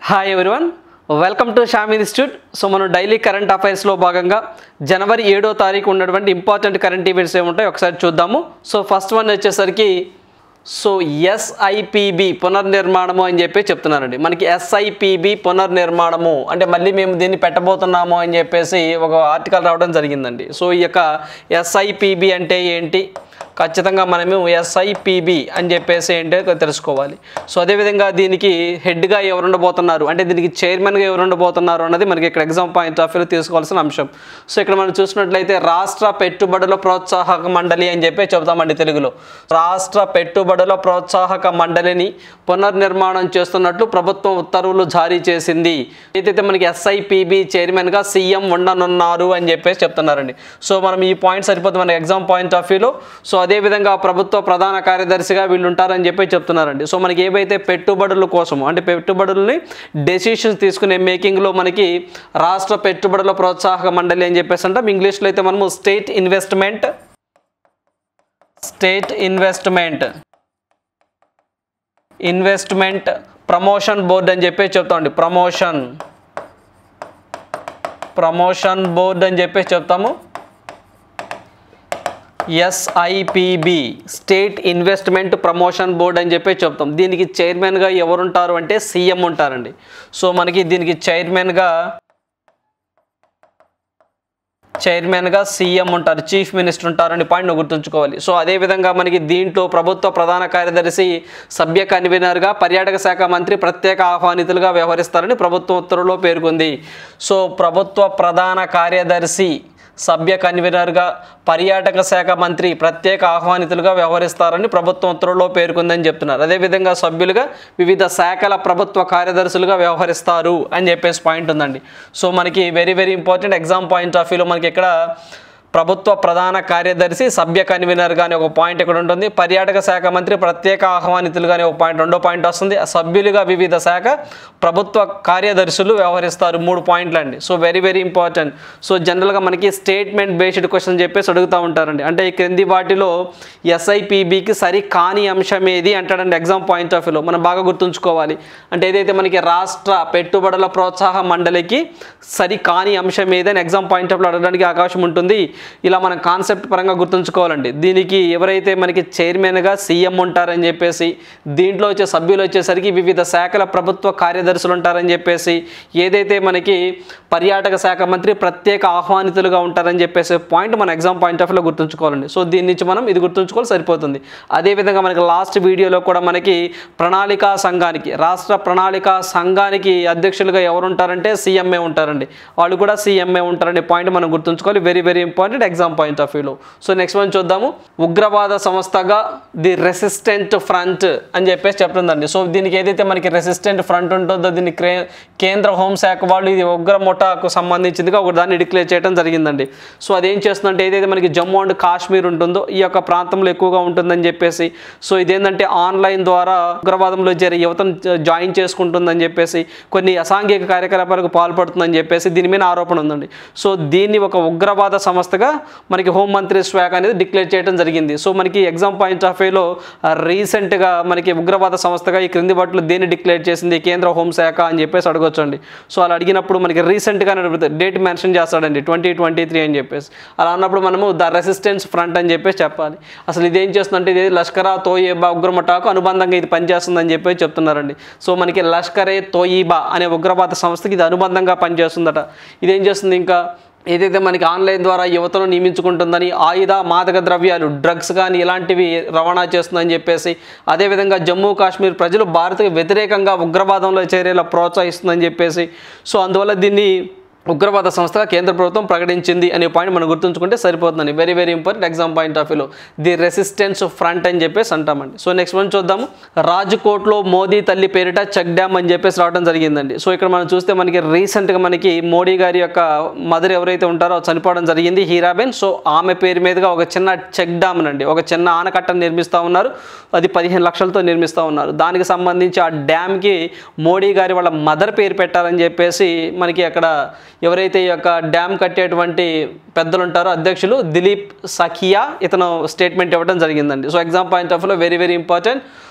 Hi everyone, welcome to Shyam institute. So మనం daily current అఫైర్స్లో భాగంగా జనవరి 7వ తారీఖు ఉన్నటువంటి ఇంపార్టెంట్ కరెంట్ ఈవెంట్స్ ఏముంటాయో ఒకసారి చూద్దాము. సో ఫస్ట్ వన్ వచ్చేసరికి ఎస్ఐపిబి పునర్నిర్మాణము అని చెప్పి చెప్తున్నారండి. మనకి ఎస్ఐపిబి పునర్నిర్మాణము అంటే మళ్ళీ మేము దీన్ని పెట్టబోతున్నాము అని చెప్పేసి ఒక ఆర్టికల్ రావడం జరిగిందండి. సో ఈ యొక్క ఎస్ఐపిబి అంటే ఏంటి, ఖచ్చితంగా మనము ఎస్ఐపిబి అని చెప్పేసి ఏంటో తెలుసుకోవాలి. సో అదేవిధంగా దీనికి హెడ్గా ఎవరు ఉండబోతున్నారు అంటే దీనికి చైర్మన్గా ఎవరు ఉండబోతున్నారు అన్నది మనకి ఇక్కడ ఎగ్జామ్ పాయింట్ ఆఫ్ వ్యూలో తీసుకోవాల్సిన అంశం. సో ఇక్కడ మనం చూసినట్లయితే రాష్ట్ర పెట్టుబడుల ప్రోత్సాహక మండలి అని చెప్పి చెబుతామండి తెలుగులో. రాష్ట్ర పెట్టుబడుల ప్రోత్సాహక మండలిని పునర్నిర్మాణం చేస్తున్నట్లు ప్రభుత్వం ఉత్తర్వులు జారీ చేసింది. ఏదైతే మనకి ఎస్ఐపిబి చైర్మన్గా సీఎం ఉండనున్నారు అని చెప్పేసి చెప్తున్నారండి. సో మనం ఈ పాయింట్ సరిపోతుంది మన ఎగ్జామ్ పాయింట్ ఆఫ్ వ్యూలో. సో అదేవిధంగా ప్రభుత్వ ప్రధాన కార్యదర్శిగా వీళ్ళు ఉంటారని చెప్పి చెప్తున్నారండి. సో మనకి ఏవైతే పెట్టుబడుల కోసం అంటే పెట్టుబడులని డెసిషన్స్ తీసుకునే మేకింగ్లో మనకి రాష్ట్ర పెట్టుబడుల ప్రోత్సాహక మండలి అని చెప్పేసి అంటాం. ఇంగ్లీష్లో అయితే మనము స్టేట్ ఇన్వెస్ట్మెంట్ ప్రమోషన్ బోర్డ్ అని చెప్పి చెప్తామండి. ప్రమోషన్ బోర్డ్ అని చెప్పేసి చెప్తాము. SIPB state investment promotion board అని చెప్పి చెప్తాం. దీనికి చైర్మన్గా ఎవరు ఉంటారు అంటే సీఎం ఉంటారండి. సో మనకి దీనికి చైర్మన్గా సీఎం ఉంటారు, చీఫ్ మినిస్టర్ ఉంటారని పాయింట్ గుర్తుంచుకోవాలి. సో అదేవిధంగా మనకి దీంట్లో ప్రభుత్వ ప్రధాన కార్యదర్శి సభ్య కన్వీనర్గా పర్యాటక శాఖ మంత్రి ప్రత్యేక ఆహ్వానితులుగా వ్యవహరిస్తారని ప్రభుత్వ ఉత్తర్వులో పేర్కొంది. సో ప్రభుత్వ ప్రధాన కార్యదర్శి సభ్య కన్వీనర్గా పర్యాటక శాఖ మంత్రి ప్రత్యేక ఆహ్వానితులుగా వ్యవహరిస్తారని ప్రభుత్వం ఉత్తర్వులో పేర్కొందని చెప్తున్నారు. అదేవిధంగా సభ్యులుగా వివిధ శాఖల ప్రభుత్వ కార్యదర్శులుగా వ్యవహరిస్తారు అని చెప్పేసి పాయింట్ ఉందండి. సో మనకి very very important exam point of వ్యూలో మనకి ఇక్కడ ప్రభుత్వ ప్రధాన కార్యదర్శి సభ్య కన్వీనర్గా అనే ఒక పాయింట్ ఇక్కడ ఉంటుంది. పర్యాటక శాఖ మంత్రి ప్రత్యేక ఆహ్వానితులుగానే ఒక పాయింట్, రెండో పాయింట్ వస్తుంది. సభ్యులుగా వివిధ శాఖ ప్రభుత్వ కార్యదర్శులు వ్యవహరిస్తారు, 3 పాయింట్లు అండి. So very very important. So జనరల్గా మనకి స్టేట్మెంట్ బేస్డ్ క్వశ్చన్ చెప్పేసి అడుగుతూ ఉంటారండి. అంటే ఈ క్రింది వాటిలో ఎస్ఐపిబికి సరి కాని అంశం ఏది అంటాడండి ఎగ్జామ్ పాయింట్ ఆఫ్ వ్యూలో. మనం బాగా గుర్తుంచుకోవాలి. అంటే ఏదైతే మనకి రాష్ట్ర పెట్టుబడుల ప్రోత్సాహ మండలికి సరి కాని అంశం ఏదని ఎగ్జామ్ పాయింట్ ఆఫ్ వ్యూలో అడగడానికి అవకాశం ఉంటుంది. ఇలా మనం కాన్సెప్ట్ పరంగా గుర్తుంచుకోవాలండి. దీనికి ఎవరైతే మనకి చైర్మన్గా సీఎం ఉంటారని చెప్పేసి, దీంట్లో వచ్చే సభ్యులు వచ్చేసరికి వివిధ శాఖల ప్రభుత్వ కార్యదర్శులు ఉంటారని చెప్పేసి, ఏదైతే మనకి పర్యాటక శాఖ మంత్రి ప్రత్యేక ఆహ్వానితులుగా ఉంటారని చెప్పేసి పాయింట్ మన ఎగ్జామ్ పాయింట్ ఆఫ్ వ్యూలో గుర్తుంచుకోవాలండి. సో దీని నుంచి మనం ఇది గుర్తుంచుకోవాలి సరిపోతుంది. అదేవిధంగా మనకి లాస్ట్ వీడియోలో కూడా మనకి ప్రణాళికా సంఘానికి రాష్ట్ర ప్రణాళికా సంఘానికి అధ్యక్షులుగా ఎవరు ఉంటారంటే సీఎంఏ ఉంటారండి. వాళ్ళు కూడా సీఎంఏ ఉంటారనే పాయింట్ మనం గుర్తుంచుకోవాలి. Very very important exam point of వ్యూలో. సో నెక్స్ట్ వన్ చూద్దాము. ఉగ్రవాద సంస్థగా ది రెసిస్టెంట్ ఫ్రంట్ అని చెప్పేసి చెప్తుందండి. సో దీనికి ఏదైతే మనకి రెసిస్టెంట్ ఫ్రంట్ ఉంటుందో దీన్ని కేంద్ర హోంశాఖ వాళ్ళు ఇది ఉగ్ర ముఠాకు సంబంధించిందిగా ఒక దాన్ని డిక్లేర్ చేయడం జరిగిందండి. సో అదేం చేస్తుందంటే ఏదైతే మనకి జమ్మూ అండ్ కాశ్మీర్ ఉంటుందో ఈ యొక్క ప్రాంతంలో ఎక్కువగా ఉంటుందని చెప్పేసి, సో ఇదేంటంటే ఆన్లైన్ ద్వారా ఉగ్రవాదంలో చేరే యువతను జాయిన్ చేసుకుంటుందని చెప్పేసి, కొన్ని అసాంఘిక కార్యకలాపాలకు పాల్పడుతుందని చెప్పేసి దీని మీద ఆరోపణ ఉందండి. సో దీన్ని ఒక ఉగ్రవాద సంస్థగా మనకి హోంమంత్రి శాఖ అనేది డిక్లేర్ చేయడం జరిగింది. సో మనకి ఎగ్జామ్ పాయింట్ ఆఫ్ వ్యూలో రీసెంట్గా మనకి ఉగ్రవాద సంస్థగా ఈ క్రింది వాటిలో దేన్ని డిక్లేర్ చేసింది కేంద్ర హోంశాఖ అని చెప్పేసి అడగొచ్చండి. సో అలా అడిగినప్పుడు మనకి రీసెంట్గా డేట్ మెన్షన్ చేస్తాడండి 2023 అని చెప్పేసి. అలా అన్నప్పుడు మనము ద రెసిస్టెన్స్ ఫ్రంట్ అని చెప్పేసి చెప్పాలి. అసలు ఇదేం చేస్తుందంటే ఇది లష్కర్ తోయిబా ఉగ్రముఠాకు అనుబంధంగా ఇది పనిచేస్తుందని చెప్పేసి చెప్తున్నారండి. సో మనకి లష్కర్ తోయిబా అనే ఉగ్రవాద సంస్థకి ఇది అనుబంధంగా పనిచేస్తుందట. ఇదేం చేస్తుంది ఇంకా ఏదైతే మనకి ఆన్లైన్ ద్వారా యువతను నియమించుకుంటుందని, ఆయుధ మాదక ద్రవ్యాలు డ్రగ్స్ కానీ ఇలాంటివి రవాణా చేస్తుందని చెప్పేసి, అదేవిధంగా జమ్మూ కాశ్మీర్ ప్రజలు భారత్కు వ్యతిరేకంగా ఉగ్రవాదంలో చేరేలా ప్రోత్సహిస్తుందని చెప్పేసి, సో అందువల్ల దీన్ని ఉగ్రవాద సంస్థగా కేంద్ర ప్రభుత్వం ప్రకటించింది అనే పాయింట్ మనం గుర్తుంచుకుంటే సరిపోతుందండి. Very very important exam point of వ్యూలో ది రెసిస్టెన్స్ ఫ్రంట్ అని చెప్పేసి అంటామండి. సో నెక్స్ట్ వన్ చూద్దాము. రాజ్కోట్లో మోదీ తల్లి పేరిట చెక్ డ్యామ్ అని చెప్పేసి రావడం జరిగిందండి. సో ఇక్కడ మనం చూస్తే మనకి రీసెంట్గా మనకి మోడీ గారి యొక్క మదర్ ఎవరైతే ఉంటారో చనిపోవడం జరిగింది, హీరాబెన్. సో ఆమె పేరు మీదుగా ఒక చిన్న చెక్ డ్యామ్ అండి, ఒక చిన్న ఆనకట్టను నిర్మిస్తూ ఉన్నారు. అది 15 లక్షలతో నిర్మిస్తూ ఉన్నారు. దానికి సంబంధించి ఆ డ్యామ్కి మోడీ గారి వాళ్ళ మదర్ పేరు పెట్టాలని చెప్పేసి మనకి అక్కడ ఎవరైతే ఈ యొక్క డ్యామ్ కట్టేటువంటి పెద్దలు ఉంటారో అధ్యక్షులు దిలీప్ సఖియా ఇతను స్టేట్మెంట్ ఇవ్వడం జరిగిందండి. సో ఎగ్జామ్ పాయింట్ ఆఫ్ వ్యూలో వెరీ వెరీ ఇంపార్టెంట్.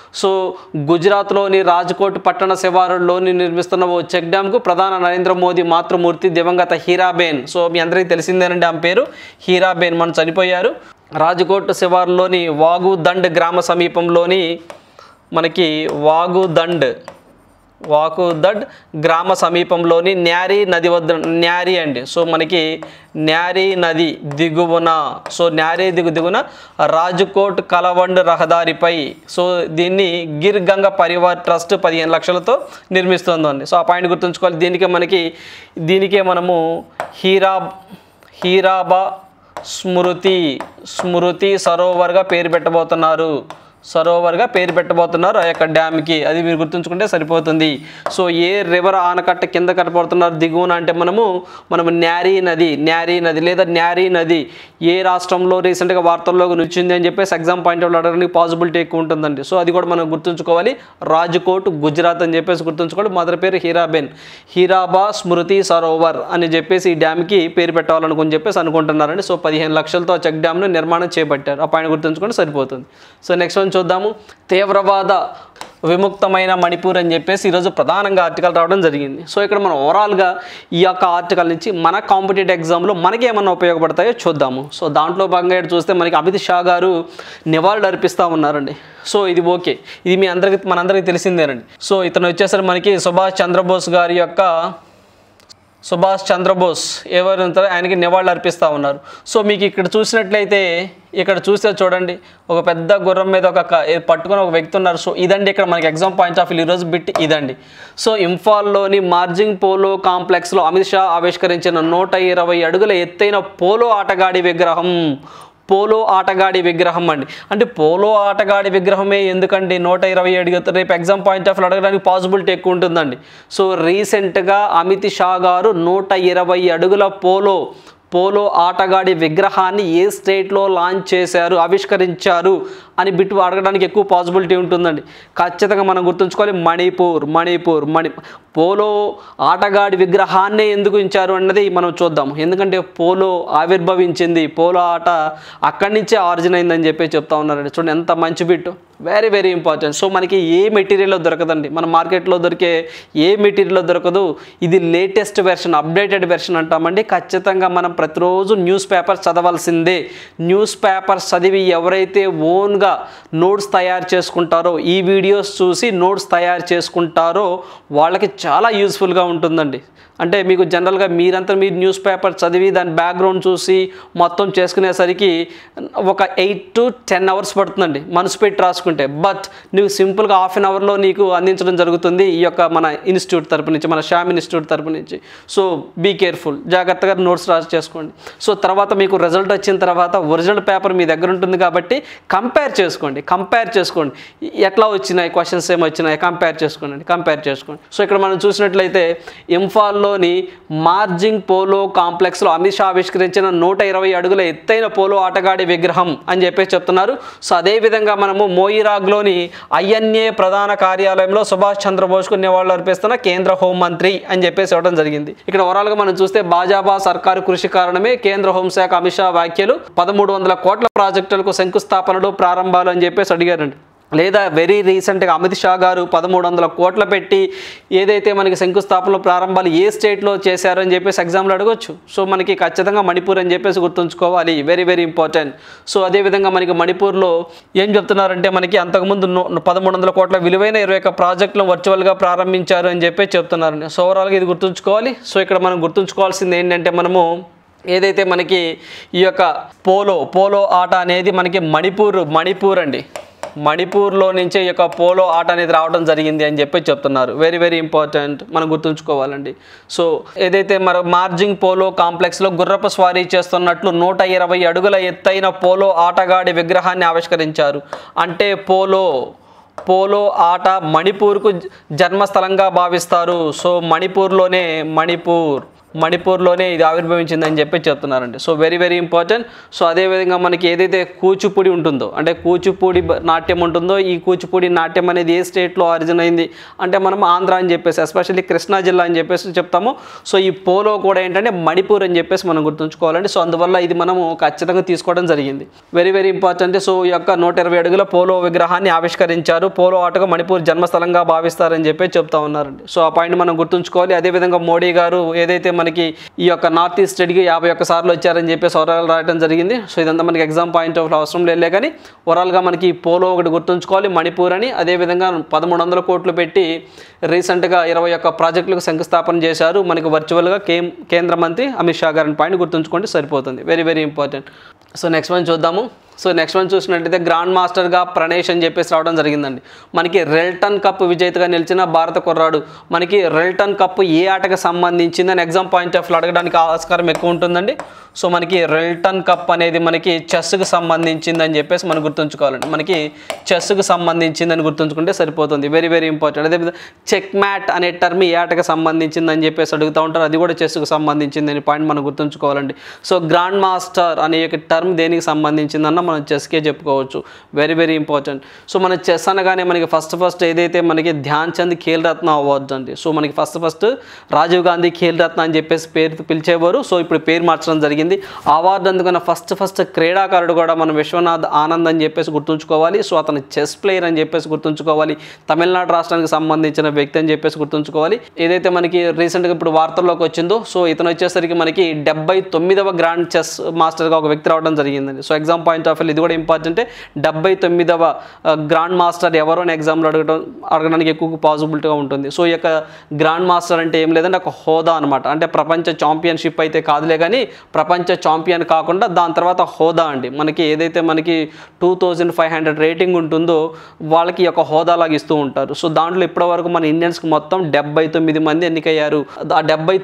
సో గుజరాత్లోని రాజ్కోట్ పట్టణ శివారులోని నిర్మిస్తున్న ఓ చెక్ డ్యామ్కు ప్రధాని నరేంద్ర మోదీ మాతృమూర్తి దివంగత హీరాబేన్, సో మీ అందరికీ తెలిసిందేనండి ఆమె పేరు హీరాబేన్, మనం చనిపోయారు. రాజ్కోట్ శివారులోని వాగుదండ్ గ్రామ సమీపంలోని మనకి వాగుదండ్ గ్రామ సమీపంలోని న్యారీ నది వద్ద, న్యారీ అండి, సో మనకి న్యారీ నది దిగువన, సో న్యారీ దిగువన రాజ్కోట్ కలవండ్ రహదారిపై, సో దీన్ని గిర్ గంగా పరివార్ ట్రస్ట్ 15 లక్షలతో నిర్మిస్తుందండి. సో ఆ పాయింట్ గుర్తుంచుకోవాలి. దీనికే మనము హీరాబా స్మృతి సరోవర్గా పేరు పెట్టబోతున్నారు ఆ యొక్క డ్యామ్కి. అది మీరు గుర్తుంచుకుంటే సరిపోతుంది. సో ఏ రివర్ ఆనకట్ట కింద కట్టబడుతున్నారు దిగువన అంటే మనము న్యారీ నది లేదా న్యారీ నది ఏ రాష్ట్రంలో రీసెంట్గా వార్తల్లోకి నిలిచింది అని చెప్పేసి ఎగ్జామ్ పాయింట్ ఆఫ్ అడగడానికి పాసిబిలిటీ ఎక్కువ ఉంటుందండి. సో అది కూడా మనం గుర్తుంచుకోవాలి. రాజ్కోట్ గుజరాత్ అని చెప్పేసి గుర్తుంచుకోవాలి. మొదటి పేరు హీరాబేన్, హీరాబా స్మృతి సరోవర్ అని చెప్పేసి ఈ డ్యామ్కి పేరు పెట్టాలనుకుని చెప్పేసి అనుకుంటున్నారండి. సో 15 లక్షలతో చెక్ డ్యామ్ను నిర్మాణం చేపట్టారు. ఆ పాయింట్ గుర్తుంచుకుంటే సరిపోతుంది. సో నెక్స్ట్ వన్ చూద్దాము. తీవ్రవాద విముక్తమైన మణిపూర్ అని చెప్పేసి ఈరోజు ప్రధానంగా ఆర్టికల్ రావడం జరిగింది. సో ఇక్కడ మనం ఓవరాల్గా ఈ యొక్క ఆర్టికల్ నుంచి మన కాంపిటేటివ్ ఎగ్జామ్లో మనకి ఏమన్నా ఉపయోగపడతాయో చూద్దాము. సో దాంట్లో భాగంగా చూస్తే మనకి అమిత్ షా గారు నివాళులు అర్పిస్తూ ఉన్నారండి. సో ఇది ఓకే, ఇది మనందరికీ తెలిసిందేనండి. సో ఇతను వచ్చేసరికి మనకి సుభాష్ చంద్రబోస్ ఎవరు ఉంటారో ఆయనకి నివాళులు అర్పిస్తూ ఉన్నారు. సో మీకు ఇక్కడ చూసినట్లయితే చూస్తే చూడండి, ఒక పెద్ద గుర్రం మీద పట్టుకొని ఒక వ్యక్తి ఉన్నారు. సో ఇదండి ఇక్కడ మనకి ఎగ్జామ్ పాయింట్ ఆఫ్ వ్యూ ఈరోజు బిట్ ఇదండి. సో ఇంఫాల్లోని మార్జింగ్ పోలో కాంప్లెక్స్లో అమిత్ షా ఆవిష్కరించిన 120 అడుగుల ఎత్తైన పోలో ఆటగాడి విగ్రహం అండి. అంటే పోలో ఆటగాడి విగ్రహమే ఎందుకండి 120 అడుగులు? రేపు ఎగ్జామ్ పాయింట్ ఆఫ్ అడగడానికి పాసిబిలిటీ ఎక్కువ ఉంటుందండి. సో రీసెంట్గా అమిత్ షా గారు 120 అడుగుల పోలో ఆటగాడి విగ్రహాన్ని ఏ స్టేట్లో లాంచ్ చేశారు, ఆవిష్కరించారు అని బిట్టు అడగడానికి ఎక్కువ పాసిబిలిటీ ఉంటుందండి. ఖచ్చితంగా మనం గుర్తుంచుకోవాలి మణిపూర్. పోలో ఆటగాడి విగ్రహాన్నే ఎందుకు ఉంచారు అన్నది మనం చూద్దాం. ఎందుకంటే పోలో ఆవిర్భవించింది, పోలో ఆట అక్కడి నుంచే ఆరిజిన్ అయిందని చెప్పి చెప్తా ఉన్నారండి. చూడండి ఎంత మంచి bit, very very important. So మనకి ఏ మెటీరియల్లో దొరకదండి, మన మార్కెట్లో దొరికే ఏ మెటీరియల్లో దొరకదు. ఇది లేటెస్ట్ వెర్షన్, అప్డేటెడ్ వెర్షన్ అంటామండి. ఖచ్చితంగా మనం ప్రతిరోజు న్యూస్ పేపర్స్ చదవాల్సిందే. న్యూస్ పేపర్స్ చదివి ఎవరైతే ఓన్గా నోట్స్ తయారు చేసుకుంటారో, ఈ వీడియోస్ చూసి నోట్స్ తయారు చేసుకుంటారో వాళ్ళకి చాలా యూస్ఫుల్గా ఉంటుందండి. అంటే మీకు జనరల్గా మీరు న్యూస్ పేపర్ చదివి దాని బ్యాక్గ్రౌండ్ చూసి మొత్తం చేసుకునేసరికి ఒక 8 to 10 అవర్స్ పడుతుందండి మనసు పెట్టి రాసుకుంటే. బట్ నువ్వు సింపుల్గా హాఫ్ అన్ అవర్లో నీకు అందించడం జరుగుతుంది ఈ యొక్క మన ఇన్స్టిట్యూట్ తరపు నుంచి, మన శ్యామ్ ఇన్స్టిట్యూట్ తరపు నుంచి. సో బీ కేర్ఫుల్, జాగ్రత్తగా నోట్స్ రాసి చేసుకోండి. సో తర్వాత మీకు రిజల్ట్ వచ్చిన తర్వాత ఒరిజినల్ పేపర్ మీ దగ్గర ఉంటుంది కాబట్టి కంపేర్ చేసుకోండి. ఎట్లా వచ్చినాయి క్వశ్చన్స్, ఏమొచ్చినాయి కంపేర్ చేసుకోండి. సో ఇక్కడ మనం చూసినట్లయితే ఇంఫాల్లోని మార్జింగ్ పోలో కాంప్లెక్స్లో అమిత్ షా ఆవిష్కరించిన 120 అడుగుల ఎత్తైన పోలో ఆటగాడి విగ్రహం అని చెప్పేసి చెప్తున్నారు. సో అదేవిధంగా మనము మోయిరాగ్లోని INA ప్రధాన కార్యాలయంలో సుభాష్ చంద్రబోస్కు నివాళులు అర్పిస్తున్న కేంద్ర హోంమంత్రి అని చెప్పేసి ఇవ్వడం జరిగింది. ఇక్కడ ఓవరాల్గా మనం చూస్తే భాజపా సర్కారు కృషి కారణమే కేంద్ర హోంశాఖ అమిత్ షా వ్యాఖ్యలు. 1300 కోట్ల ప్రాజెక్టులకు శంకుస్థాపనలు, ప్రారంభాలు అని చెప్పేసి అడిగారండి. లేదా వెరీ రీసెంట్గా అమిత్ షా గారు 1300 కోట్లు పెట్టి ఏదైతే మనకి శంకుస్థాపనలు, ప్రారంభాలు ఏ స్టేట్లో చేశారు అని చెప్పేసి ఎగ్జామ్లో అడగొచ్చు. సో మనకి ఖచ్చితంగా మణిపూర్ అని చెప్పేసి గుర్తుంచుకోవాలి, వెరీ వెరీ ఇంపార్టెంట్. సో అదేవిధంగా మనకి మణిపూర్లో ఏం చెప్తున్నారంటే మనకి అంతకుముందు 1300 కోట్ల విలువైన 21 ప్రాజెక్టులను వర్చువల్గా ప్రారంభించారు అని చెప్పి చెప్తున్నారండి. సో ఓవరాల్గా ఇది గుర్తుంచుకోవాలి. సో ఇక్కడ మనం గుర్తుంచుకోవాల్సింది ఏంటంటే మనము ఏదైతే మనకి ఈ యొక్క పోలో ఆట అనేది మనకి మణిపూర్ అండి, మణిపూర్లో నుంచే ఈ యొక్క పోలో ఆట అనేది రావడం జరిగింది అని చెప్పి చెప్తున్నారు. వెరీ వెరీ ఇంపార్టెంట్, మనం గుర్తుంచుకోవాలండి. సో ఏదైతే మార్జింగ్ పోలో కాంప్లెక్స్లో గుర్రపు స్వారీ చేస్తున్నట్లు 120 అడుగుల ఎత్తైన పోలో ఆటగాడి విగ్రహాన్ని ఆవిష్కరించారు. అంటే పోలో ఆట మణిపూర్కు జన్మస్థలంగా భావిస్తారు. సో మణిపూర్లోనే మణిపూర్లోనే ఇది ఆవిర్భవించిందని చెప్పి చెప్తున్నారండి. So very very important. So అదేవిధంగా మనకి ఏదైతే కూచిపూడి ఉంటుందో, అంటే కూచిపూడి నాట్యం ఉంటుందో, ఈ కూచిపూడి నాట్యం అనేది ఏ స్టేట్లో ఆరిజిన్ అయింది అంటే మనం ఆంధ్ర అని చెప్పేసి, ఎస్పెషల్లీ కృష్ణా జిల్లా అని చెప్పేసి చెప్తాము. సో ఈ పోలో కూడా ఏంటంటే మణిపూర్ అని చెప్పేసి మనం గుర్తుంచుకోవాలండి. సో అందువల్ల ఇది మనము ఖచ్చితంగా తీసుకోవడం జరిగింది. Very very important. సో ఈ యొక్క 120 అడుగుల పోలో విగ్రహాన్ని ఆవిష్కరించారు. పోలో ఆటగా మణిపూర్ జన్మస్థలంగా భావిస్తారని చెప్పి చెప్తా ఉన్నారండి. సో ఆ పాయింట్ మనం గుర్తుంచుకోవాలి. అదేవిధంగా మోడీ గారు ఏదైతే మనకి ఈ యొక్క నార్త్ ఈస్ట్ స్టేట్కి 51 సార్లు వచ్చారని చెప్పేసి ఓవరాల్ రాయడం జరిగింది. సో ఇదంతా మనకి ఎగ్జామ్ పాయింట్ ఆఫ్ అవసరం లేలే, కానీ ఓవరాల్గా మనకి పోలో ఒకటి గుర్తుంచుకోవాలి, మణిపూర్ అని. అదేవిధంగా 1300 కోట్లు పెట్టి రీసెంట్గా 21 ప్రాజెక్టులకు శంకుస్థాపన చేశారు మనకి వర్చువల్గా కేంద్ర మంత్రి అమిత్ షా గారిని పాయింట్ గుర్తుంచుకుంటే సరిపోతుంది. Very very important. So next one చూద్దాము. సో నెక్స్ట్ వన్ చూసినట్టయితే గ్రాండ్ మాస్టర్గా ప్రణేష్ అని చెప్పేసి రావడం జరిగిందండి. మనకి రెల్టన్ కప్ విజేతగా నిలిచిన భారత కుర్రాడు. మనకి రెల్టన్ కప్ ఏ ఆటకు సంబంధించిందని ఎగ్జామ్ పాయింట్ ఆఫ్ అడగడానికి ఆస్కారం ఎక్కువ ఉంటుందండి. సో మనకి రెల్టన్ కప్ అనేది మనకి చెస్కు సంబంధించిందని చెప్పేసి మనం గుర్తుంచుకోవాలండి. మనకి చెస్కు సంబంధించిందని గుర్తుంచుకుంటే సరిపోతుంది. Very very important. అదేవిధంగా చెక్ మ్యాట్ అనే టర్మ్ ఏ ఆటకు సంబంధించిందని చెప్పేసి అడుగుతూ ఉంటారు, అది కూడా చెస్కు సంబంధించిందని పాయింట్ మనం గుర్తుంచుకోవాలండి. సో గ్రాండ్ మాస్టర్ అనే టర్మ్ దేనికి సంబంధించిందన్న మనం చెస్కే చెప్పుకోవచ్చు. Very very important. సో మన చెస్ అనగానే మనకి ఫస్ట్ ఏదైతే మనకి ధ్యాన్ చంద్ ఖేల్ రత్న అవార్డ్స్ అండి. సో మనకి ఫస్ట్ రాజీవ్ గాంధీ ఖేల్ రత్న అని చెప్పేసి పేరు పిలిచేవారు. సో ఇప్పుడు పేరు మార్చడం జరిగింది. అవార్డు అందుకున్న ఫస్ట్ క్రీడాకారుడు కూడా మనం విశ్వనాథ్ ఆనంద్ అని చెప్పేసి గుర్తుంచుకోవాలి. సో అతను చెస్ ప్లేయర్ అని చెప్పేసి గుర్తుంచుకోవాలి. తమిళనాడు రాష్ట్రానికి సంబంధించిన వ్యక్తి అని చెప్పేసి గుర్తుంచుకోవాలి. ఏదైతే మనకి రీసెంట్గా ఇప్పుడు వార్తల్లోకి వచ్చిందో, సో ఇతను వచ్చేసరికి మనకి 79వ గ్రాండ్ చెస్ మాస్టర్గా ఒక వ్యక్తి రావడం జరిగిందండి. సో ఎగ్జామ్ పాయింట్ ఆఫ్ ఇది కూడా ఇంపార్టెంటే. 79వ గ్రాండ్ మాస్టర్ ఎవరో అని ఎగ్జామ్లో అడగడానికి ఎక్కువ పాసిబిలిటీగా ఉంటుంది. సో ఈ యొక్క గ్రాండ్ మాస్టర్ అంటే ఏం లేదంటే ఒక హోదా అనమాట. అంటే ప్రపంచ ఛాంపియన్షిప్ అయితే కాదులే, కానీ ప్రపంచ ఛాంపియన్ కాకుండా దాని తర్వాత హోదా అండి. మనకి ఏదైతే మనకి 2500 రేటింగ్ ఉంటుందో వాళ్ళకి ఈ యొక్క హోదాలాగా ఇస్తూ ఉంటారు. సో దాంట్లో ఇప్పటివరకు మన ఇండియన్స్కి మొత్తం 79 మంది ఎన్నికయ్యారు. ఆ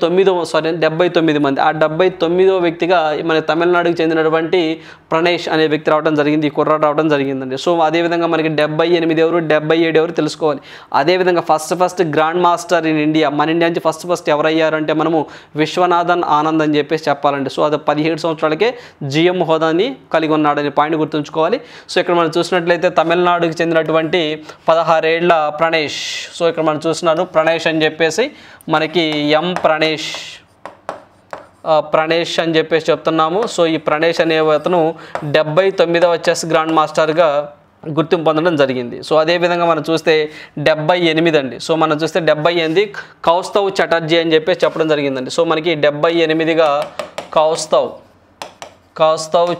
79 మంది. ఆ 79వ వ్యక్తిగా మన తమిళనాడుకి చెందినటువంటి ప్రణేష్ అనే వ్యక్తి రావడం జరిగింది, ఈ కుర్రాడు రావడం జరిగిందండి. సో అదేవిధంగా మనకి 78 ఎవరు 77 ఎవరు తెలుసుకోవాలి. అదేవిధంగా first grand master in India, మన ఇండియా నుంచి ఫస్ట్ ఎవరయ్యారు అంటే మనము విశ్వనాథన్ ఆనంద్ అని చెప్పేసి చెప్పాలండి. సో అది 17 సంవత్సరాలకే జిఎం హోదాని కలిగి ఉన్నాడని పాయింట్ గుర్తుంచుకోవాలి. సో ఇక్కడ మనం చూసినట్లయితే తమిళనాడుకి చెందినటువంటి 16 ఏళ్ల ప్రణేష్. సో ఇక్కడ మనం చూస్తున్నారు ప్రణేష్ అని చెప్పేసి మనకి ప్రణేష్ అని చెప్పేసి చెప్తున్నాము. సో ఈ ప్రణేష్ అనే అతను 79వ చెస్ గ్రాండ్ మాస్టర్గా గుర్తింపు పొందడం జరిగింది. సో అదేవిధంగా మనం చూస్తే 78 అండి. సో మనం చూస్తే 78 కౌస్తవ్ చటర్జీ అని చెప్పేసి చెప్పడం జరిగిందండి. సో మనకి 78గా కౌస్తవ్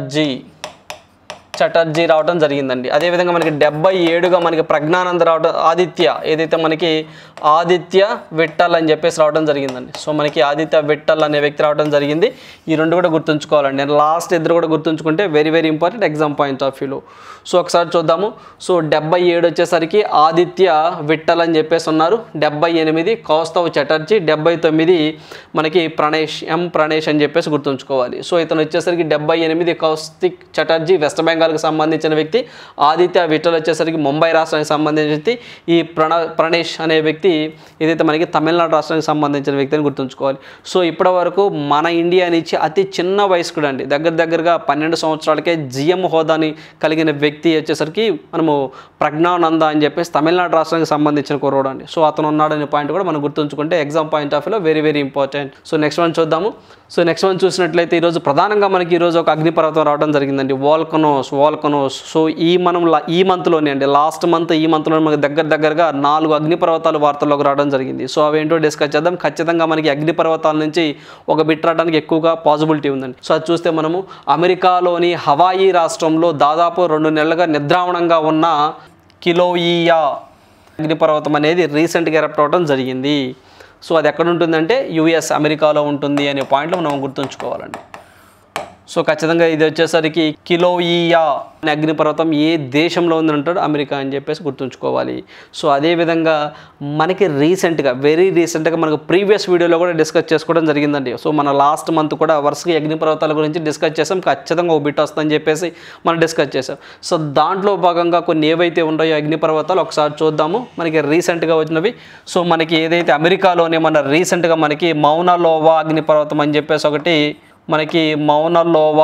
చటర్జీ రావడం జరిగిందండి. అదేవిధంగా మనకి 77గా మనకి ప్రజ్ఞానంద్ రావడం, ఏదైతే మనకి ఆదిత్య విట్టల్ అని చెప్పేసి రావడం జరిగిందండి. సో మనకి ఆదిత్య విట్టల్ అనే వ్యక్తి రావడం జరిగింది. ఈ రెండు కూడా గుర్తుంచుకోవాలండి. నేను లాస్ట్ ఇద్దరు కూడా గుర్తుంచుకుంటే very very important exam point of వ్యూలో. సో ఒకసారి చూద్దాము. సో 77 వచ్చేసరికి ఆదిత్య విట్టల్ అని చెప్పేసి ఉన్నారు. 78 కౌస్తవ్ చటర్జీ, 79 మనకి ప్రణేష్ అని చెప్పేసి గుర్తుంచుకోవాలి. సో ఇతను వచ్చేసరికి 78 కౌస్తిక్ చటర్జీ వెస్ట్ బెంగాల్కి సంబంధించిన వ్యక్తి. ఆదిత్య విట్టల్ వచ్చేసరికి ముంబై రాష్ట్రానికి సంబంధించిన వ్యక్తి. ఈ ప్రణేష్ అనే వ్యక్తి ఏదైతే మనకి తమిళనాడు రాష్ట్రానికి సంబంధించిన వ్యక్తి అని గుర్తుంచుకోవాలి. సో ఇప్పటి వరకు మన ఇండియా నుంచి అతి చిన్న వయస్కుడు అండి, దగ్గరగా 12 సంవత్సరాలకే జిఎం హోదాని కలిగిన వ్యక్తి వచ్చేసరికి మనము ప్రజ్ఞానంద అని చెప్పేసి తమిళనాడు రాష్ట్రానికి సంబంధించిన కుర్రోడు అండి. సో అతను ఉన్నాడనే పాయింట్ కూడా మనం గుర్తుంచుకుంటే ఎగ్జామ్ పాయింట్ ఆఫ్ వ్యూలో very very important. So next one చూద్దాము. సో నెక్స్ట్ వన్ చూసినట్లయితే ఈరోజు ప్రధానంగా మనకి ఈరోజు ఒక అగ్నిపర్వతం రావడం జరిగిందండి, వాల్కనోస్. సో ఈ మంత్లోనే అండి, లాస్ట్ మంత్ ఈ మంత్లో మనకి దగ్గరగా 4 అగ్నిపర్వతాలు వార్తల్లోకి రావడం జరిగింది. సో అవేంటో డిస్కస్ చేద్దాం. ఖచ్చితంగా మనకి అగ్నిపర్వతాల నుంచి ఒక బిట్ రావడానికి ఎక్కువగా పాసిబిలిటీ ఉందండి. సో అది చూస్తే మనము అమెరికాలోని హవాయి రాష్ట్రంలో దాదాపు 2 నెలలుగా నిద్రావణంగా ఉన్న కిలోయియా అగ్నిపర్వతం అనేది రీసెంట్గా ఎరప్ట్ అవ్వడం జరిగింది. సో అది ఎక్కడ ఉంటుందంటే యుఎస్ అమెరికాలో ఉంటుంది అనే పాయింట్లో మనం గుర్తుంచుకోవాలండి. సో ఖచ్చితంగా ఇది వచ్చేసరికి కిలోయియా అనే అగ్నిపర్వతం ఏ దేశంలో ఉందంటాడు, అమెరికా అని చెప్పేసి గుర్తుంచుకోవాలి. సో అదేవిధంగా మనకి రీసెంట్గా వెరీ రీసెంట్గా మనకు ప్రీవియస్ వీడియోలో కూడా డిస్కస్ చేసుకోవడం జరిగిందండి. సో మన లాస్ట్ మంత్ కూడా వరుసగా అగ్నిపర్వతాల గురించి డిస్కస్ చేసాం. ఖచ్చితంగా ఒక బిట్ వస్తుందని చెప్పేసి మనం డిస్కస్ చేసాం. సో దాంట్లో భాగంగా కొన్ని ఏవైతే ఉన్నాయో అగ్నిపర్వతాలు ఒకసారి చూద్దాము. మనకి రీసెంట్గా వచ్చినవి. సో మనకి ఏదైతే అమెరికాలోనే మన రీసెంట్గా మనకి మౌనా లోవా అగ్నిపర్వతం అని చెప్పేసి ఒకటి మనకి మౌనా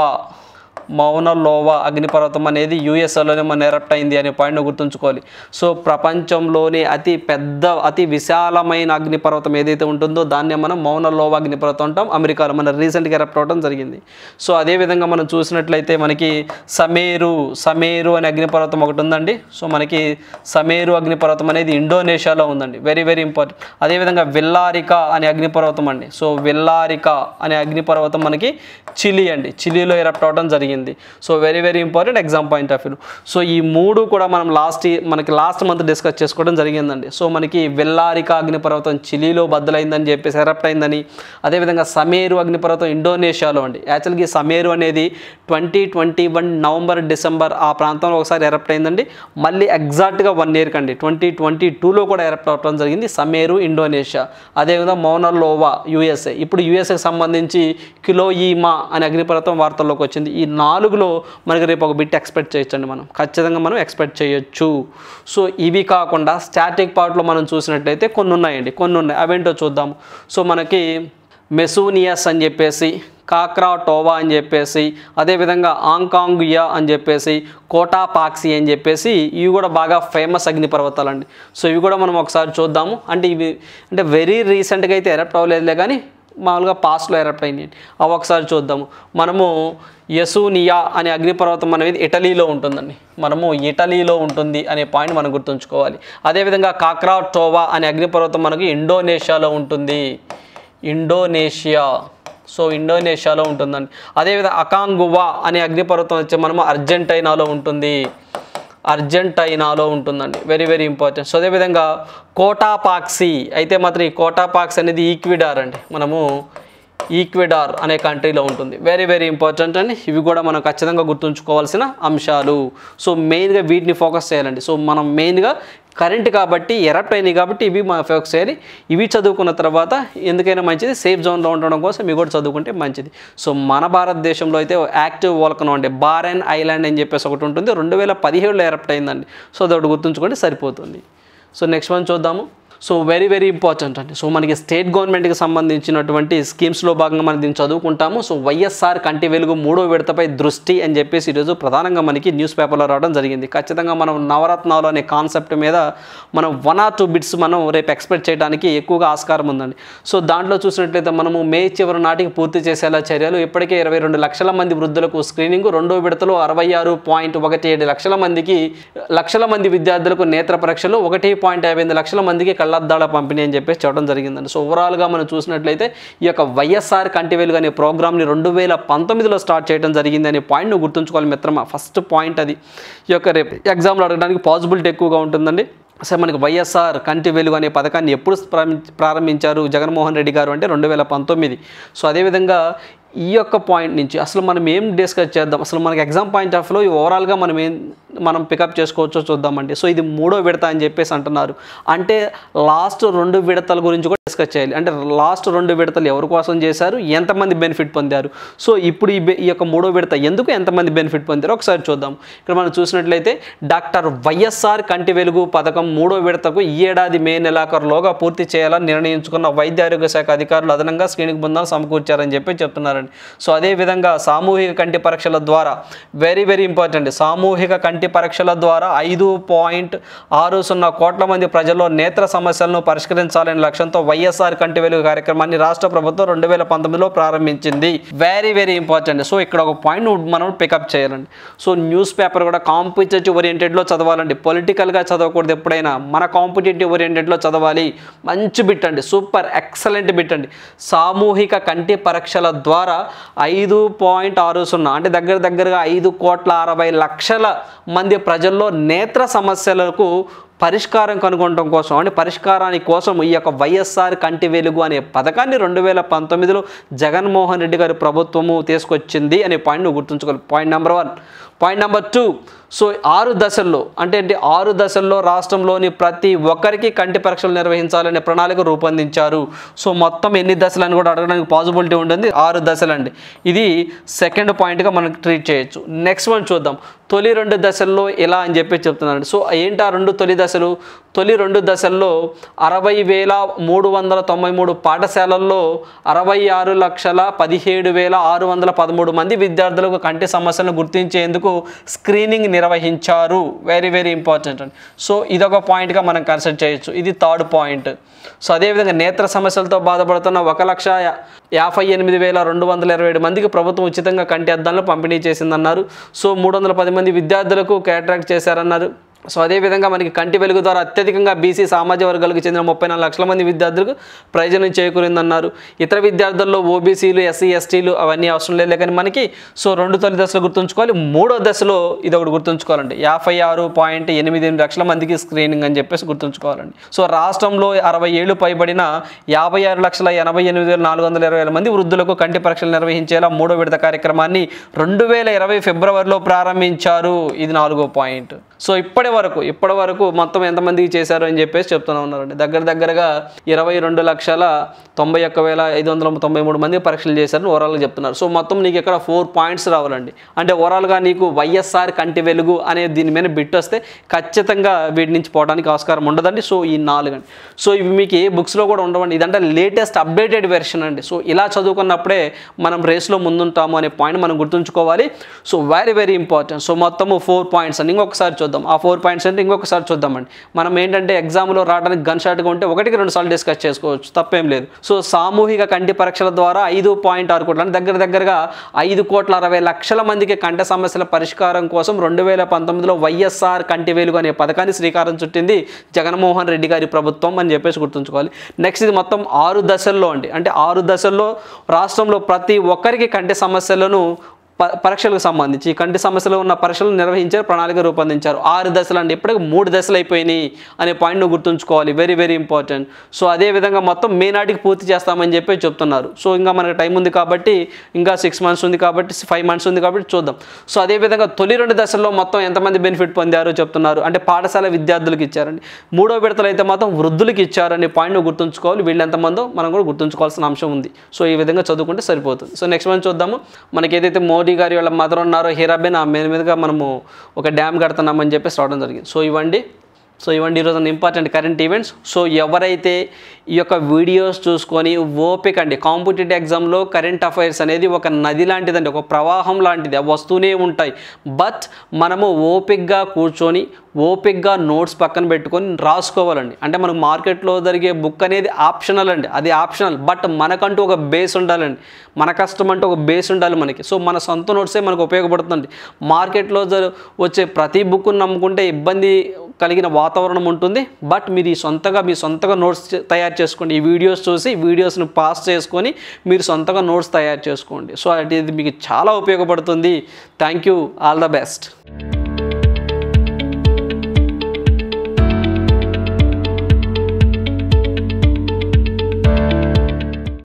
లోవా అగ్నిపర్వతం అనేది యూఎస్ఏలోనే మన ఎరప్ట్ అయింది అనే పాయింట్ను గుర్తుంచుకోవాలి. సో ప్రపంచంలోనే అతి పెద్ద అతి విశాలమైన అగ్నిపర్వతం ఏదైతే ఉంటుందో దాన్నే మనం మౌనా లోవా అగ్నిపర్వతం అంటాం. అమెరికాలో మన రీసెంట్గా ఎరప్ట్ అవ్వడం జరిగింది. సో అదేవిధంగా మనం చూసినట్లయితే మనకి సమేరు అనే అగ్నిపర్వతం ఒకటి ఉందండి. సో మనకి సమేరు అగ్నిపర్వతం అనేది ఇండోనేషియాలో ఉందండి. Very very important. అదేవిధంగా విల్లారికా అనే అగ్నిపర్వతం అండి. సో విల్లారికా అనే అగ్నిపర్వతం మనకి చిలీ అండి, చిలీలో ఎరప్ట్ అవ్వడం జరిగింది. So very very important exam point of view. So ఈ మూడు కూడా మనం లాస్ట్ మంత్ డిస్కస్ చేసుకోవడం జరిగిందండి. సో మనకి విల్లారికా అగ్నిపర్వతం చిలీలో బద్దలైందని చెప్పేసి ఎరప్ట్ అయిందని, అదేవిధంగా సమేరు అగ్నిపర్వతం ఇండోనేషియాలో అండి. యాక్చువల్గా ఈ సమేరు అనేది 2021 నవంబర్ డిసెంబర్ ఆ ప్రాంతంలో ఒకసారి ఎరప్ట్ అయిందండి. మళ్ళీ ఎగ్జాక్ట్గా 1 ఇయర్ కండి 2022లో కూడా ఎరప్ట్ అవ్వడం జరిగింది సమేరు ఇండోనేషియా. అదేవిధంగా మౌనా లోవా యూఎస్ఏ. ఇప్పుడు యూఎస్ఏకి సంబంధించి కిలోయిమా అనే అగ్నిపర్వతం వార్తల్లోకి వచ్చింది. ఈ 4లో మనకి రేపు ఒక బిట్ ఎక్స్పెక్ట్ చేయొచ్చండి. మనం ఖచ్చితంగా మనం ఎక్స్పెక్ట్ చేయొచ్చు. సో ఇవి కాకుండా స్టాటిక్ పార్ట్లో మనం చూసినట్లయితే కొన్ని ఉన్నాయి. అవేంటో చూద్దాము. సో మనకి మెసూనియస్ అని చెప్పేసి, కాక్రాటోవా అని చెప్పేసి, అదేవిధంగా ఆంకాంగుయా అని చెప్పేసి, కోటాపాక్సి అని చెప్పేసి ఇవి కూడా బాగా ఫేమస్ అగ్నిపర్వతాలండి. సో ఇవి కూడా మనం ఒకసారి చూద్దాము. ఇవి వెరీ రీసెంట్గా అయితే ఎరప్ట్ అవ్వలేదులే కానీ మామూలుగా పాస్ట్లో ఎరప్ట్ అయింది. అవి ఒకసారి చూద్దాము. మనము యసూనియా అనే అగ్నిపర్వతం అనేది ఇటలీలో ఉంటుందండి. మనము ఇటలీలో ఉంటుంది అనే పాయింట్ మనం గుర్తుంచుకోవాలి. అదేవిధంగా కాక్రాటోవా అనే అగ్నిపర్వతం మనకి ఇండోనేషియాలో ఉంటుంది. సో ఇండోనేషియాలో ఉంటుందండి. అదేవిధంగా అకాంగువా అనే అగ్నిపర్వతం వచ్చి మనము అర్జెంటీనాలో ఉంటుందండి. Very very important. సో అదేవిధంగా కోటాపాక్సి అయితే మాత్రం ఈ కోటాపాక్సి అనేది ఈక్విడార్ అండి. మనము ఈక్వెడార్ అనే కంట్రీలో ఉంటుంది. వెరీ వెరీ ఇంపార్టెంట్ అండి. ఇవి కూడా మనం ఖచ్చితంగా గుర్తుంచుకోవాల్సిన అంశాలు. సో మెయిన్గా వీటిని ఫోకస్ చేయాలండి. సో మనం మెయిన్గా కరెంట్ కాబట్టి ఎరప్ట్ అయినాయి కాబట్టి ఇవి మనం ఫోకస్ చేయాలి. ఇవి చదువుకున్న తర్వాత ఎందుకైనా మంచిది సేఫ్ జోన్లో ఉండడం కోసం ఇవి కూడా చదువుకుంటే మంచిది. సో మన భారతదేశంలో అయితే యాక్టివ్ వోల్కనో అంటే బారెన్ ఐలాండ్ అని చెప్పేసి ఒకటి ఉంటుంది. 2017లో ఎరప్ట్ అయిందండి. సో అదొకటి గుర్తుంచుకోండి సరిపోతుంది. సో నెక్స్ట్ వన్ చూద్దాము. సో వెరీ వెరీ ఇంపార్టెంట్ అండి. సో మనకి స్టేట్ గవర్నమెంట్కి సంబంధించినటువంటి స్కీమ్స్లో భాగంగా మనం దీన్ని చదువుకుంటాము. సో వైఎస్ఆర్ కంటి వెలుగు 3వ విడతపై దృష్టి అని చెప్పేసి ఈరోజు ప్రధానంగా మనకి న్యూస్ పేపర్లో రావడం జరిగింది. ఖచ్చితంగా మనం నవరత్నాలు అనే కాన్సెప్ట్ మీద మనం 1 or 2 బిట్స్ మనం రేపు ఎక్స్పెక్ట్ చేయడానికి ఎక్కువగా ఆస్కారం ఉందండి. సో దాంట్లో చూసినట్లయితే మనము మే చివరి నాటికి పూర్తి చేసేలా చర్యలు, ఇప్పటికే 22 లక్షల మంది వృద్ధులకు స్క్రీనింగ్, 2వ విడతలో 66.17 లక్షల మంది విద్యార్థులకు నేత్ర పరీక్షలు, 1.58 లక్షల మందికి కళ్ళద్దాల పంపిణీ అని చెప్పేసి చెప్పడం జరిగిందండి. సో ఓవరాల్గా మనం చూసినట్లయితే ఈ యొక్క వైఎస్ఆర్ కంటి వెలుగు అనే ప్రోగ్రామ్ని 2019లో స్టార్ట్ చేయడం జరిగింది అనే పాయింట్ను గుర్తుంచుకోవాలి మిత్రమా. ఫస్ట్ పాయింట్ అది. ఈ యొక్క రేపు ఎగ్జామ్లో అడగడానికి పాసిబిలిటీ ఎక్కువగా ఉంటుందండి. అసలు మనకి వైఎస్ఆర్ కంటి వెలుగు అనే పథకాన్ని ఎప్పుడు ప్రారంభించారు జగన్మోహన్ రెడ్డి గారు అంటే 2019. సో అదేవిధంగా ఈ యొక్క పాయింట్ నుంచి అసలు మనం ఏం డిస్కస్ చేద్దాం, అసలు మనకి ఎగ్జామ్ పాయింట్ ఆఫ్ వ్యూలో ఓవరాల్గా మనం పికప్ చేసుకోవచ్చో చూద్దామండి. సో ఇది 3వ విడత అని చెప్పేసి అంటున్నారు. అంటే లాస్ట్ 2 విడతల గురించి కూడా డిస్కస్ చేయాలి. అంటే లాస్ట్ 2 విడతలు ఎవరి కోసం చేశారు, ఎంతమంది బెనిఫిట్ పొందారు, సో ఇప్పుడు ఈ యొక్క 3వ విడత ఎందుకు ఎంతమంది బెనిఫిట్ పొందారో ఒకసారి చూద్దాం. ఇక్కడ మనం చూసినట్లయితే డాక్టర్ వైఎస్ఆర్ కంటి వెలుగు పథకం 3వ విడతకు ఈ ఏడాది మే నెలాఖరులోగా పూర్తి చేయాలని నిర్ణయించుకున్న వైద్య ఆరోగ్య శాఖ అధికారులు అదనంగా స్క్రీనింగ్ బృందాలు సమకూర్చారని చెప్పి చెప్తున్నారండి. సో అదేవిధంగా సామూహిక కంటి పరీక్షల ద్వారా వెరీ వెరీ ఇంపార్టెంట్, సామూహిక కంటి పరీక్షల ద్వారా 5.60 కోట్ల మంది ప్రజల్లో నేత్ర సమస్యలను పరిష్కరించాలనే లక్ష్యంతో వైఎస్ఆర్ కంటి వెలుగు కార్యక్రమాన్ని రాష్ట్ర ప్రభుత్వం 2019లో ప్రారంభించింది. Very very important. సో ఇక్కడ ఒక పాయింట్ మనం పికప్ చేయాలండి. సో న్యూస్ పేపర్ కూడా కాంపిటేటివ్ ఓరియంటెడ్లో చదవాలండి, పొలిటికల్గా చదవకూడదు. ఎప్పుడైనా మన కాంపిటేటివ్ ఓరియంటెడ్లో చదవాలి. మంచి బిట్ అండి, సూపర్ ఎక్సలెంట్ బిట్ అండి. సామూహిక కంటి పరీక్షల ద్వారా 5.60 అంటే దగ్గరగా 5.60 కోట్ల మంది ప్రజల్లో నేత్ర సమస్యలకు పరిష్కారం కనుగొనడం కోసం అంటే పరిష్కారానికి కోసం ఈ యొక్క వైఎస్ఆర్ కంటి వెలుగు అనే పథకాన్ని 2019లో జగన్మోహన్ రెడ్డి గారి ప్రభుత్వము తీసుకొచ్చింది అనే పాయింట్ను గుర్తుంచుకోవాలి. Point number 1. Point number 2, so 6 దశల్లో అంటే 6 దశల్లో రాష్ట్రంలోని ప్రతి ఒక్కరికి కంటి పరీక్షలు నిర్వహించాలనే ప్రణాళిక రూపొందించారు. సో మొత్తం ఎన్ని దశలు అని కూడా అడగడానికి పాసిబిలిటీ ఉంటుంది. 6 దశలు అండి. ఇది సెకండ్ పాయింట్గా మనం ట్రీట్ చేయొచ్చు. నెక్స్ట్ వన్ చూద్దాం. తొలి 2 దశల్లో ఎలా అని చెప్పి చెప్తున్నారండి. సో ఏంటి ఆ 2 తొలి దశలు? తొలి 2 దశల్లో 60,393 పాఠశాలల్లో 66,17,613 మంది విద్యార్థులకు కంటి సమస్యలను గుర్తించేందుకు స్క్రీనింగ్ నిర్వహించారు. వెరీ వెరీ ఇంపార్టెంట్ అండి. సో ఇదొక పాయింట్గా మనం కన్సిడర్ చేయొచ్చు. ఇది థర్డ్ పాయింట్. సో అదేవిధంగా నేత్ర సమస్యలతో బాధపడుతున్న 1,58,227 మందికి ప్రభుత్వం ఉచితంగా కంటి అద్దాలను పంపిణీ చేసిందన్నారు. సో 310 మంది విద్యార్థులకు క్యాటరాక్ట్ చేశారన్నారు. సో అదేవిధంగా మనకి కంటి వెలుగు ద్వారా అత్యధికంగా బీసీ సామాజిక వర్గాలకు చెందిన 34 లక్షల మంది విద్యార్థులకు ప్రయోజనం చేకూరిందన్నారు. ఇతర విద్యార్థుల్లో ఓబీసీలు, ఎస్సీ, ఎస్టీలు అవన్నీ అవసరం లేదు కానీ మనకి. సో 2 తొలి దశలు గుర్తుంచుకోవాలి. 3వ దశలో ఇది ఒకటి గుర్తుంచుకోవాలండి. 56.88 లక్షల మందికి స్క్రీనింగ్ అని చెప్పేసి గుర్తుంచుకోవాలండి. సో రాష్ట్రంలో 60 ఏళ్ళు పైబడిన 56,88,420 మంది వృద్ధులకు కంటి పరీక్షలు నిర్వహించేలా 3వ విడత కార్యక్రమాన్ని 2020 ఫిబ్రవరిలో ప్రారంభించారు. ఇది 4వ పాయింట్. సో ఇప్పటి వరకు మొత్తం ఎంతమందికి చేశారు అని చెప్పేసి చెప్తూనే ఉన్నారండి. దగ్గరగా 22,91,593 మంది పరీక్షలు చేశారని ఓవరాల్గా చెప్తున్నారు. సో మొత్తం నీకు ఇక్కడ 4 పాయింట్స్ రావాలండి. అంటే ఓవరాల్గా నీకు వైఎస్ఆర్ కంటి వెలుగు అనే దీని మీద బిట్ వస్తే ఖచ్చితంగా వీటి నుంచి పోవడానికి ఆస్కారం ఉండదండి. సో ఈ 4 అండి. సో ఇవి మీకు ఏ బుక్స్లో కూడా ఉండవండి. ఇదంటే లేటెస్ట్ అప్డేటెడ్ వెర్షన్ అండి. సో ఇలా చదువుకున్నప్పుడే మనం రేస్లో ముందుంటాము అనే పాయింట్ మనం గుర్తుంచుకోవాలి. So very very important. So మొత్తము 4 పాయింట్స్ అండి. ఇంకొకసారి చూద్దాం. ఆ 4 పాయింట్స్ అంటే ఇంకొకసారి చూద్దామండి. మనం ఏంటంటే ఎగ్జామ్లో రావడానికి గన్ షాట్గా ఉంటే 1-2 సార్లు డిస్కస్ చేసుకోవచ్చు, తప్పేం లేదు. సో సామూహిక కంటి పరీక్షల ద్వారా 5.6 కోట్ల అంటే దగ్గరగా 5,60,00,000 మందికి కంటి సమస్యల పరిష్కారం కోసం 2019లో వైఎస్ఆర్ కంటి వెలుగు అనే పథకాన్ని శ్రీకారం చుట్టింది జగన్మోహన్ రెడ్డి గారి ప్రభుత్వం అని చెప్పేసి గుర్తుంచుకోవాలి. నెక్స్ట్ ఇది మొత్తం 6 దశల్లో అండి. అంటే 6 దశల్లో రాష్ట్రంలో ప్రతి ఒక్కరికి కంటి సమస్యలను పరీక్షలకు సంబంధించి కంటి సమస్యలు ఉన్న పరీక్షలు నిర్వహించారు, ప్రణాళిక రూపొందించారు. 6 దశలు అండి. ఇప్పటికి 3 దశలు అయిపోయినాయి అనే పాయింట్ నువ్వు గుర్తుంచుకోవాలి. Very very important. సో అదేవిధంగా మొత్తం మే నాటికి పూర్తి చేస్తామని చెప్పి చెప్తున్నారు. సో ఇంకా మనకు టైం ఉంది కాబట్టి, ఇంకా 6 మంత్స్ ఉంది కాబట్టి, 5 మంత్స్ ఉంది కాబట్టి చూద్దాం. సో అదేవిధంగా తొలి 2 దశల్లో మొత్తం ఎంతమంది బెనిఫిట్ పొందారో చెప్తున్నారు. అంటే పాఠశాల విద్యార్థులకు ఇచ్చారండి. 3వ విడతలు అయితే మాత్రం వృద్ధులకు ఇచ్చారనే పాయింట్ నువ్వు గుర్తుంచుకోవాలి. వీళ్ళు ఎంతమందో మనం కూడా గుర్తుంచుకోవాల్సిన అంశం ఉంది. సో ఈ విధంగా చదువుకుంటే సరిపోతుంది. సో నెక్స్ట్ మనం చూద్దాము. మనకి ఏదైతే మోడీ గారి వాళ్ళ మదర్ ఉన్నారో హీరాబెన్, ఆ మీదుగా మనము ఒక డ్యామ్ కడుతున్నామని చెప్పేసి రావడం జరిగింది. సో ఇవ్వండి ఈరోజు ఇంపార్టెంట్ కరెంట్ ఈవెంట్స్. సో ఎవరైతే ఈ యొక్క వీడియోస్ చూసుకొని ఓపిక అండి, కాంపిటేటివ్ ఎగ్జామ్లో కరెంట్ అఫైర్స్ అనేది ఒక నది లాంటిదండి, ఒక ప్రవాహం లాంటిది, అవి వస్తూనే ఉంటాయి. బట్ మనము ఓపికగా కూర్చొని ఓపికగా నోట్స్ పక్కన పెట్టుకొని రాసుకోవాలండి. అంటే మనకు మార్కెట్లో జరిగే బుక్ అనేది ఆప్షనల్ అండి, అది ఆప్షనల్. బట్ మనకంటూ ఒక బేస్ ఉండాలండి, మన కష్టం అంటే ఒక బేస్ ఉండాలి మనకి. సో మన సొంత నోట్సే మనకు ఉపయోగపడుతుంది. మార్కెట్లో వచ్చే ప్రతి బుక్ను నమ్ముకుంటే ఇబ్బంది కలిగిన వాతావరణం ఉంటుంది. బట్ మీరు మీ సొంతగా నోట్స్ తయారు చేసుకోండి. ఈ వీడియోస్ చూసి వీడియోస్ని పాస్ చేసుకొని మీరు సొంతగా నోట్స్ తయారు చేసుకోండి. సో అది మీకు చాలా ఉపయోగపడుతుంది. Thank you. All the best.